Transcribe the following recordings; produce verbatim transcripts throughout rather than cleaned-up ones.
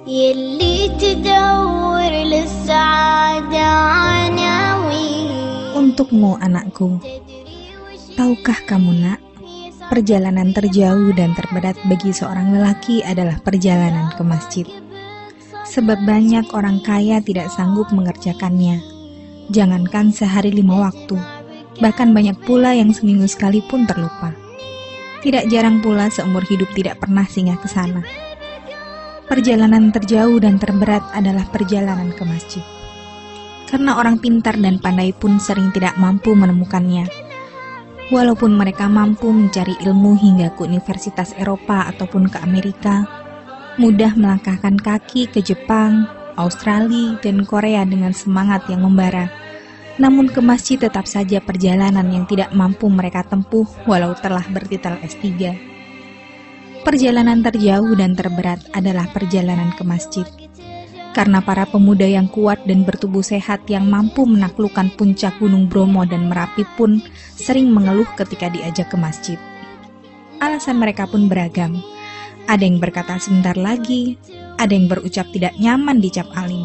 يلي تدور للسعادة عناوين. Untukmu anakku, tahukah kamu nak, perjalanan terjauh dan terberat bagi seorang lelaki adalah perjalanan ke masjid. Sebab banyak orang kaya tidak sanggup mengerjakannya. Jangankan sehari lima waktu, bahkan banyak pula yang seminggu sekali pun terlupa. Tidak jarang pula seumur hidup tidak pernah singgah ke sana. Perjalanan terjauh dan terberat adalah perjalanan ke masjid. Karena orang pintar dan pandai pun sering tidak mampu menemukannya. Walaupun mereka mampu mencari ilmu hingga ke Universitas Eropa ataupun ke Amerika, mudah melangkahkan kaki ke Jepang, Australia, dan Korea dengan semangat yang membara. Namun ke masjid tetap saja perjalanan yang tidak mampu mereka tempuh walau telah bertitel S tiga. Perjalanan terjauh dan terberat adalah perjalanan ke masjid. Karena para pemuda yang kuat dan bertubuh sehat yang mampu menaklukkan puncak Gunung Bromo dan Merapi pun sering mengeluh ketika diajak ke masjid. Alasan mereka pun beragam. Ada yang berkata sebentar lagi, ada yang berucap tidak nyaman dicap alim.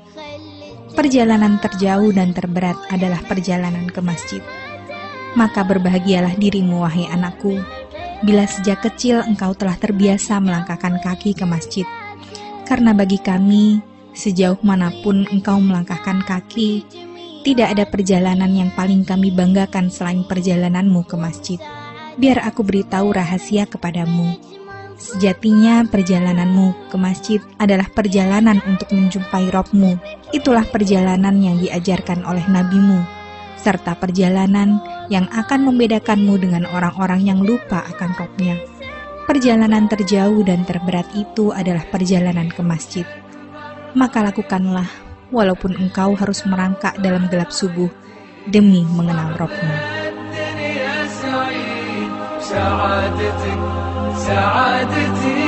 Perjalanan terjauh dan terberat adalah perjalanan ke masjid. Maka berbahagialah dirimu wahai anakku, bila sejak kecil engkau telah terbiasa melangkahkan kaki ke masjid. Karena bagi kami, sejauh manapun engkau melangkahkan kaki, tidak ada perjalanan yang paling kami banggakan selain perjalananmu ke masjid. Biar aku beritahu rahasia kepadamu. Sejatinya perjalananmu ke masjid adalah perjalanan untuk menjumpai Robmu. Itulah perjalanan yang diajarkan oleh nabimu, serta perjalanan yang akan membedakanmu dengan orang-orang yang lupa akan Robnya. Perjalanan terjauh dan terberat itu adalah perjalanan ke masjid. Maka lakukanlah, walaupun engkau harus merangkak dalam gelap subuh demi mengenal Robmu. سعادتك سعادتي